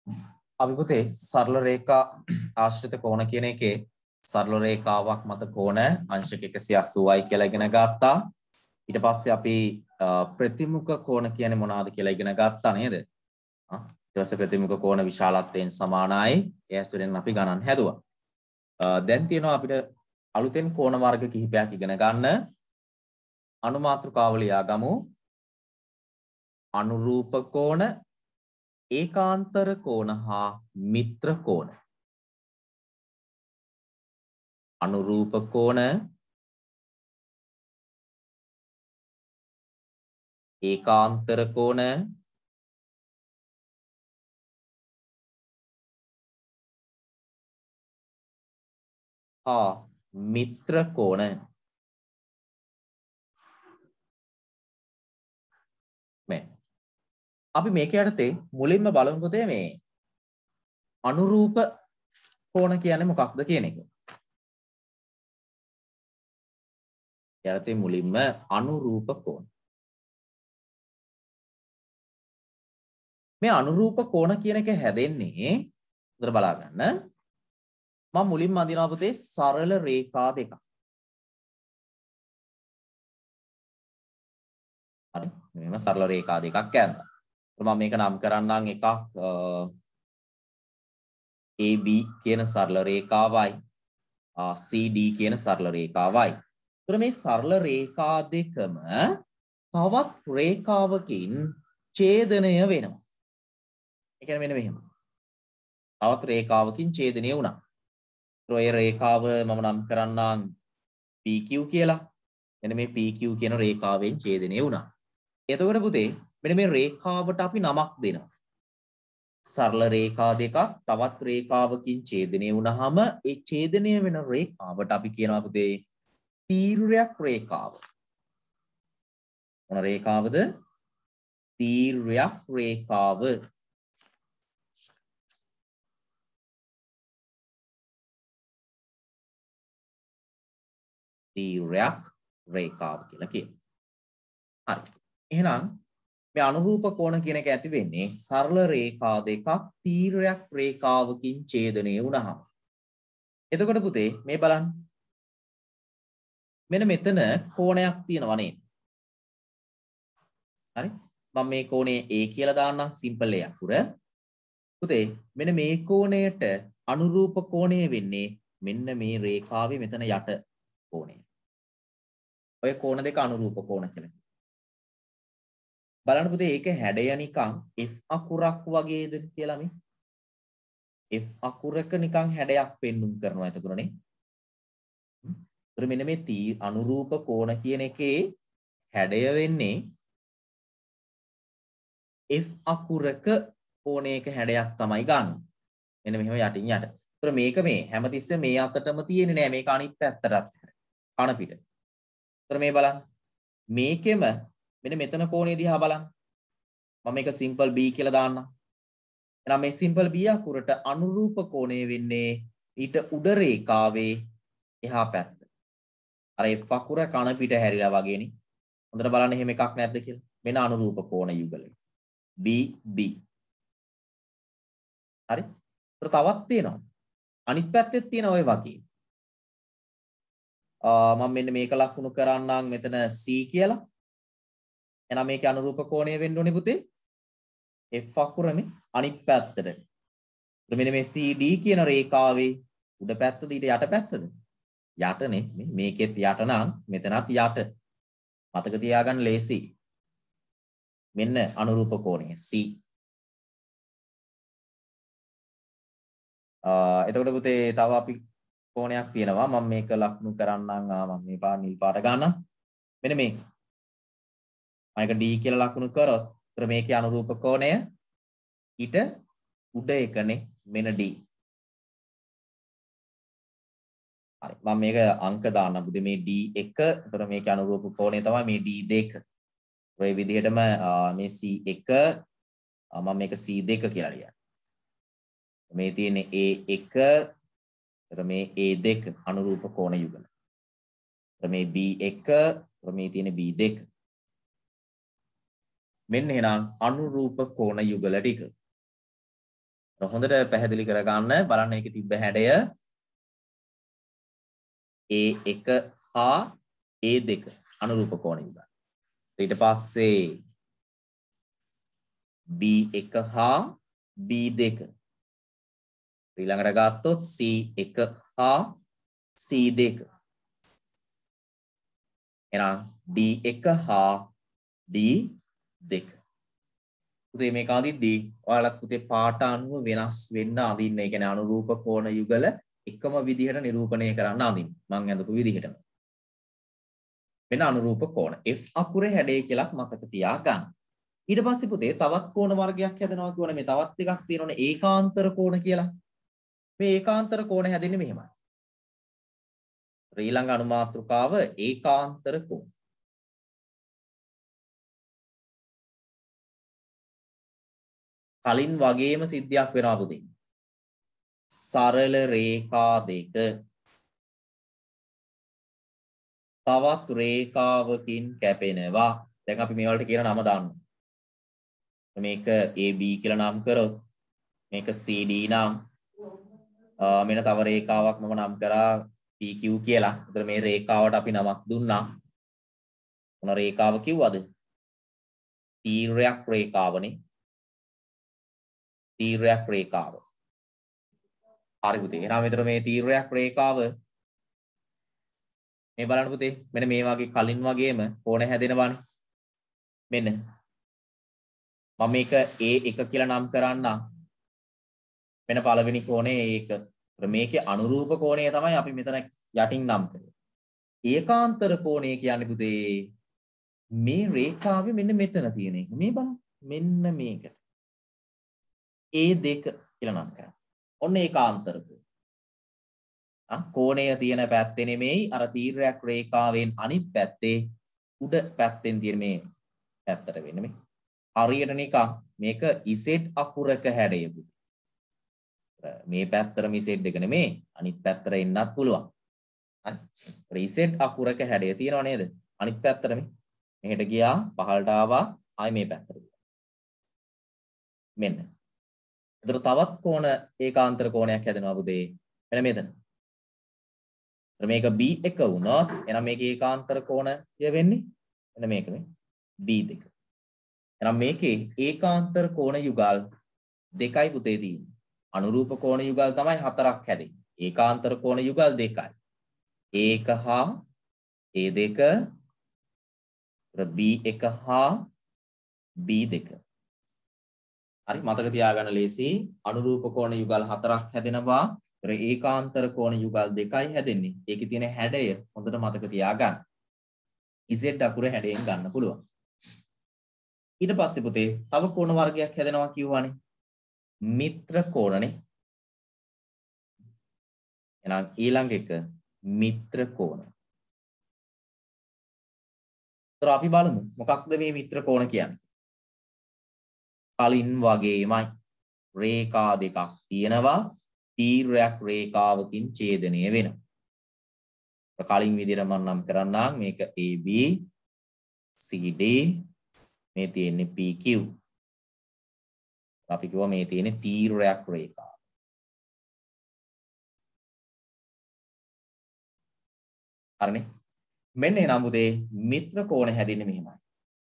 අපි පුතේ සරල රේඛා ආශ්‍රිත කෝණ කියන එකේ සරල රේඛාවක් මත කෝණ අංශක 180යි කියලා ඉගෙන ගත්තා. ඊට පස්සේ අපි ප්‍රතිමුඛ කෝණ කියන්නේ මොනවාද කියලා ඉගෙන ගත්තා නේද? ඊට පස්සේ ප්‍රතිමුඛ කෝණ විශාලත්වයෙන් සමානයි. ඒ ඇසුරෙන් අපි ගණන් හැදුවා. දැන් තියෙනවා අපිට අලුතෙන් කෝණ වර්ග කිහිපයක් ඉගෙන ගන්න. අනුමාත්‍රකාව ලියා ගමු. අනුරූප කෝණ, ඒකාන්තර කෝණ හා මිත්‍ර කෝණ. අනුරූප කෝණ, ඒකාන්තර කෝණ, හා මිත්‍ර කෝණ. මේ අපි මේක යටතේ මුලින්ම බලමු පුතේ මේ අනුරූප කෝණ කියන්නේ මොකක්ද කියන එක. යටතේ මුලින්ම අනුරූප කෝණ. මේ අනුරූප කෝණ කියන එක හැදෙන්නේ උදේ බලා ගන්න. මම මුලින්ම අඳිනවා පුතේ සරල රේඛා දෙකක්. හරි. මෙහෙම සරල රේඛා දෙකක් ඇඳලා. මම මේක නම් කරන්නම් එකක් AB කියන සරල රේඛාවයි CD කියන සරල රේඛාවයි. ඒතර මේ සරල රේඛා දෙකම තවත් රේඛාවකින් ඡේදනය වෙනවා. ඒ කියන්නේ මෙන්න මෙහෙම. තවත් රේඛාවකින් ඡේදනය වුණා. ඒතර ඒ රේඛාව මම නම් කරන්නම් PQ කියලා. මෙන්න මේ PQ කියන රේඛාවෙන් ඡේදනය වුණා. එතකොට පුතේ මෙන්න මේ රේඛාවට අපි නමක් දෙනවා. සරල රේඛා දෙකක් තවත් රේඛාවකින් ඡේදනය වුණාම ඒ ඡේදනය වෙන රේඛාවට අපි කියනවා පුතේ තීර්යයක් රේඛාව. මොන රේඛාවද? තීර්යයක් රේඛාව. තීර්යයක් රේඛාව කියලා කියනවා. හරි. එහෙනම් මේ අනුරූප කෝණ කියන එක ඇති වෙන්නේ සරල රේඛා දෙකක් තීර්යයක් රේඛාවකින් ඡේදනය වුණාම. එතකොට පුතේ මේ බලන්න. මෙන්න මෙතන කෝණයක් තියෙනවා නේද? හරි. මම මේ කෝණය A කියලා දාන්නම් සිම්පල් A අකුර. පුතේ මෙන්න මේ කෝණයට අනුරූප කෝණය වෙන්නේ මෙන්න මේ රේඛාවේ මෙතන යට කෝණය. ඔය කෝණ දෙක අනුරූප කෝණ කියලා. බලන්න පුතේ ඒක හැඩය නිකන් F අකුරක් වගේද කියලා මේ F අකුරක නිකන් හැඩයක් පෙන්눔 කරනවා එතකොටනේ. මෙන්න මේ අනුරූප කෝණ කියන එකේ හැඩය වෙන්නේ F අකුරක කෝණයක හැඩයක් තමයි ගන්න. මෙන්න මෙහෙම යටින් යට. ඒතර මේක මේ හැමතිස්සෙම මේ අතටම තියෙන්නේ නෑ මේක අනිත් පැත්තටත් කන පිට. ඒතර මේ බලන්න. මේකෙම මෙන්න මෙතන කෝණය දිහා බලන්න. මම මේක සිම්පල් B කියලා දාන්නම්. එහෙනම් මේ සිම්පල් B අකුරට අනුරූප කෝණය වෙන්නේ ඊට උඩ රේඛාවේ එහා පැත්ත. අර F අකුර කන පිට හැරිලා වගේනේ. හොඳට බලන්න එහෙම එකක් නැද්ද කියලා. මෙන්න අනුරූප කෝණ යුගලය. BB. හරි? ඒතර තවත් තියෙනවා. අනිත් පැත්තෙත් තියෙන ඔය වගේ. මම මෙන්න මේක ලකුණු කරන්නම් මෙතන C කියලා. එහෙනම් මේකේ අනුරූප කෝණය වෙන්න ඕනේ පුතේ F අකුරනේ අනිත් පැත්තට. මෙන්න මේ CD කියන රේඛාවේ උඩ පැත්තද ඊට යට පැත්තද? යටනේ. මේකෙත් යට නම් මෙතනත් යට. මතක තියාගන්න ලේසි. මෙන්න අනුරූප කෝණය C. එතකොට පුතේ තව අපි කෝණයක් තියෙනවා. මම මේක ලකුණු කරන්නම්. මම මේ පාට නිල් පාට ගන්නම්. මෙන්න මේක. මම D කියලා ලකුණු කරොත් ඒතර මේකේ අනුරූප කෝණය ඊට උඩ එකනේ මෙන්න D. හරි මම මේක අංක දාන්නම් පුතේ මේ D1 ඒතර මේකේ අනුරූප කෝණය තමයි මේ D2. ඔය විදිහටම මේ C1 මම මේක C2 කියලා ලියනවා. මේ තියෙන්නේ A1 ඒතර මේ A2 අනුරූප කෝණ යුගල. ඒතර මේ B1 ඒතර මේ තියෙන්නේ B2. මෙන්න එහෙනම් අනුරූප කෝණ යුගල ටික. හොඳට පැහැදිලි කරගන්න බලන්න ඒකේ තිබ්බ හැඩය A1 හා A2 අනුරූප කෝණ යුගල්. ඊට පස්සේ B1 හා B2 ඊළඟට ගත්තොත් C1 හා C2 එහෙනම් D1 හා D2 පුතේ මේක අඳිද්දී ඔයාලත් පුතේ පාට අනුව වෙනස් වෙන්න අඳින්න. ඒ කියන්නේ අනුරූප කෝණ යුගල එකම විදිහට නිරූපණය කරන්න අඳින්න. මම අඳපු විදිහටම. වෙන අනුරූප කෝණ F අකුරේ හැඩය කියලා මතක තියාගන්න. ඊට පස්සේ පුතේ තවත් කෝණ වර්ගයක් හැදෙනවා කියවනේ මේ තවත් එකක් තියෙනවනේ ඒකාන්තර කෝණ කියලා. මේ ඒකාන්තර කෝණ හැදෙන්නේ මෙහෙමයි. ඊළඟ අනුමාත්‍රිකාව ඒකාන්තර කෝණ. කලින් වගේම සිද්ධියක් වෙනවා පුතේ. සරල රේඛා දෙක තවත් රේඛාවකින් කැපෙනවා. දැන් අපි මේ වලට කියන නම දානවා. මේක AB කියලා නම් කරොත් මේක CD නම් මෙන්න තව රේඛාවක් මම නම් කරා PQ කියලා. ඒතර මේ රේඛාවට අපි නමක් දුන්නා. මොන රේඛාව කිව්වද? තීර්යක් රේඛාවනේ. තීර්යක් රේඛාව. හරි පුතේ. එහෙනම් මෙතන මේ තීර්යක් රේඛාව මේ බලන්න පුතේ. මෙන්න මේ වගේ කලින් වගේම කෝණ හැදෙනවානේ. මෙන්න. මම මේක A1 කියලා නම් කරන්නම්. මෙන්න පළවෙනි කෝණය A1. මේකේ අනුරූප කෝණය තමයි අපි මෙතන යටින් නම් කරේ. ඒකාන්තර කෝණය කියන්නේ පුතේ මේ රේඛාවේ මෙන්න මෙතන තියෙන එක. මේ බලන්න. මෙන්න මේක. A2 කියලා නම් කරා. ඔන්න ඒකාන්තර කෝණය. කෝණය තියෙන පැත්තේ නෙමෙයි අර තීර්යක් රේඛාවෙන් අනිත් පැත්තේ උඩ පැත්තෙන් තියෙන මේ පැත්තට වෙන්නේ මේ. හරියට නිකන් මේක Z අකුරක හැඩය පුතේ. මේ පැත්තටම Z එක නෙමෙයි අනිත් පැත්තට එන්නත් පුළුවන්. හරි. Z අකුරක හැඩය තියෙනව නේද? අනිත් පැත්තට මේ. මෙහෙට ගියා පහළට ආවා ආයි මේ පැත්තට ගියා. මෙන්න. ඒතර තවත් කෝණ ඒකාන්තර කෝණයක් හැදෙනවා පුතේ. මෙන්න මෙතන. මේක B1 වුණොත් එහෙනම් මේකේ ඒකාන්තර කෝණය වෙන්නේ මෙන්න මේක මේ B2. එහෙනම් මේකේ ඒකාන්තර කෝණ යුගල් දෙකයි පුතේ තියෙන්නේ. අනුරූප කෝණ යුගල් තමයි හතරක් හැදෙන්නේ. ඒකාන්තර කෝණ යුගල් දෙකයි. A1 හා A2 B1 හා B2. හරි මතක තියාගන්න ලේසි. අනුරූප කෝණ යුගල් හතරක් හැදෙනවා. ඒකාන්තර කෝණ යුගල් දෙකයි හැදෙන්නේ. ඒකේ තියෙන හැඩය හොඳට මතක තියාගන්න. Z අකුරේ හැඩයෙන් ගන්න පුළුවන්. ඊට පස්සේ පුතේ තව කෝණ වර්ගයක් හැදෙනවා කියවනේ. මිත්‍ර කෝණනේ. එහෙනම් ඊළඟ එක මිත්‍ර කෝණ. ඒතර අපි බලමු මොකක්ද මේ මිත්‍ර කෝණ කියන්නේ. කලින් වගේමයි රේඛා දෙකක් තියෙනවා. තීර්යක් රේඛාවකින් ඡේදනය වෙනවා. කලින් විදිහට මම නම් කරන්නම් මේක AB CD මේ තියෙන්නේ PQ. අපි කිව්වා මේ තියෙන්නේ තීර්යක් රේඛාව. හරිනේ. මෙන්න එනම් පුතේ මිත්‍ර කෝණ හැදෙන්නේ මෙහෙමයි.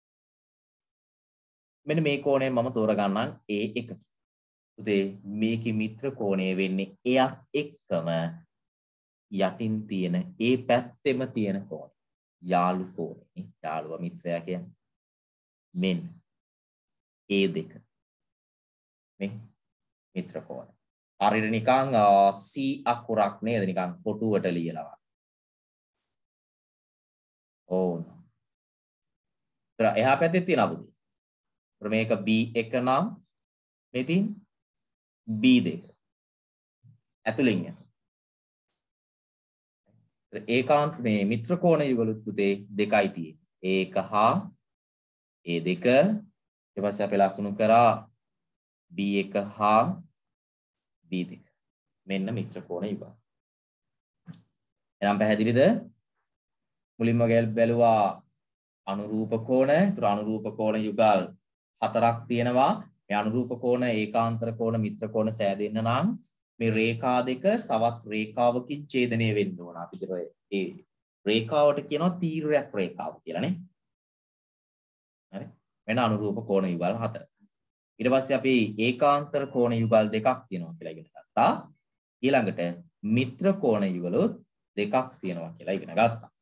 මෙන්න මේ කෝණය මම තෝරගන්නම් A1. පුතේ මේකේ මිත්‍ර කෝණය වෙන්නේ එයත් එක්කම යටින් තියෙන ඒ පැත්තෙම තියෙන කෝණය. යාළු කෝණය. යාළුවා මිත්‍රයා කියන්නේ. මෙන්න A2. මේ මිත්‍ර කෝණය. හරියට නිකන් C අකුරක් නේද නිකන් කොටුවට ලියලා. ඕන. එහා පැත්තේ තියෙනවා පුතේ. මේක B1 නම් මෙතින් B2 ඇතුලින් යන ඒකාන්ත මේ මිත්‍ර කෝණ යුගලුත් පුතේ දෙකයි තියෙන්නේ. A1 හා A2 ඊට පස්සේ අපි ලකුණු කරා B1 හා B2. මෙන්න මිත්‍ර කෝණ යුගල. එහෙනම් පැහැදිලිද? මුලින්ම බැලුවා අනුරූප කෝණ. ඒතර අනුරූප කෝණ යුගල් හතරක් තියෙනවා. මේ අනුරූප කෝණ, ඒකාන්තර කෝණ, මිත්‍ර කෝණ සෑදෙන්න නම් මේ රේඛා දෙක තවත් රේඛාවකින් ඡේදනය වෙන්න ඕන. අපි ඒ රේඛාවට කියනවා තීර්යක් රේඛාව කියලා නේ. හරි. වෙන අනුරූප කෝණ යුගල් 4. ඊට පස්සේ අපි ඒකාන්තර කෝණ යුගල් දෙකක් තියෙනවා කියලා ඉගෙන ගත්තා. ඊළඟට මිත්‍ර කෝණ යුගලුත් දෙකක් තියෙනවා කියලා ඉගෙන ගත්තා.